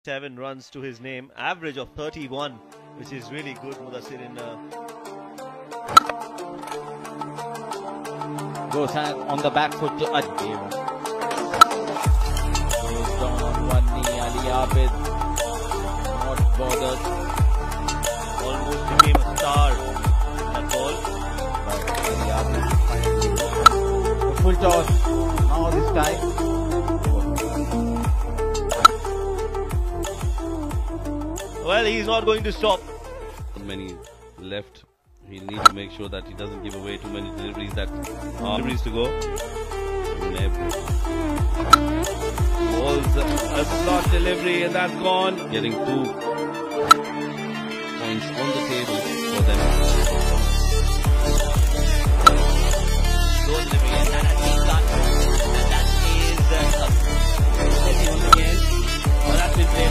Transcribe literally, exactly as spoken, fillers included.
Seven runs to his name, average of thirty-one, which is really good. Mudassir in uh... goes hand on the back foot to Adil. Goes down on one knee. Ali Abid not bothered. Almost became a star in that ball. But Ali Abid finally full toss. Now this time. Well, he's not going to stop. Many left. He needs to make sure that he doesn't give away too many deliveries that are deliveries to go. Balls a slot delivery and that's gone. Getting two points on the table for them. Slow delivery and that has been done. And that is uh, once again. Well, that's been played